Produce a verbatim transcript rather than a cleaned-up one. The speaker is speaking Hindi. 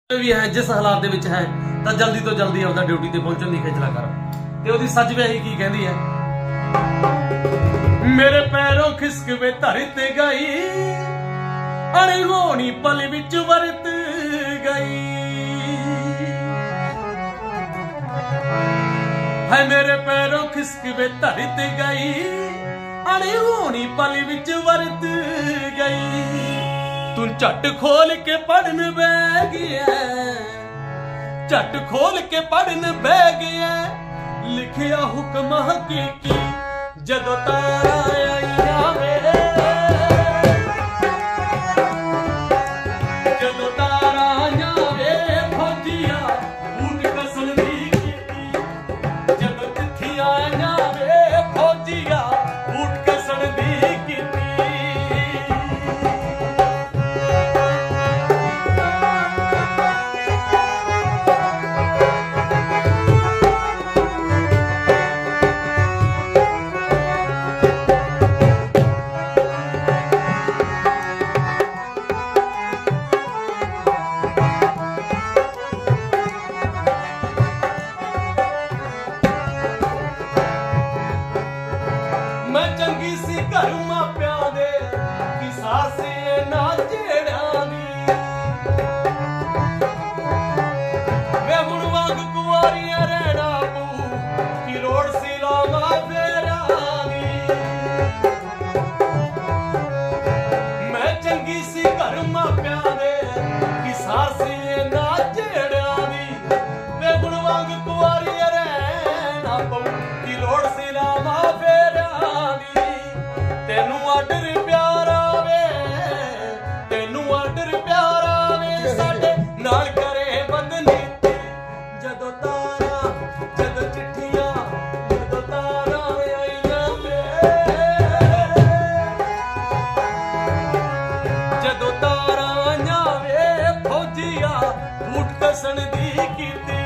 भी है जिस हालात दे विच है तां जल्दी तो जल्दी आपदा ड्यूटी ते पहुंचण दी खिचला कर। ते ओदी सच व्याही की कहंदी है, मेरे पैरों खिसक वे धरते गई, अणहोनी पल विच वरत गई है। मेरे पैरों खिसक वे धरते गई, अणहोनी पल विच वरत गई। तू झट खोल के पढ़न बह गया, झट खोल के पढ़न बह गया। लिखिया हुक्म हकीकी जदों तारा आईया वे, जदों तारा आईया वे फौजिया ऊट कसन दी कीती। जदों चिट्ठियां आईया वे फौजिया ऊट कसन दी कीती। मैं चंगी सी घर मापिया दे कि सासे ना जेड़ा दी। मैं हुण वांग कुआरियां रहना पू कि रोड़ सी लावा फेरा दी। मैं चंगी सी घर मापिया दे कि सासे ना जेड़ा दी। मैं हुण वांग कुआरियां रहना पू कि रोड़ सी लावा फेरा। तेनू आर्डर प्यारा वे, तेनू आर्डर प्यारा वे, साडे नाल करे बदनीति। जदों तारा जदों चिट्ठियां जदों तारा आईयां वे, जदों तारा आईयां वे फौजिया ऊट कसन दी कीती।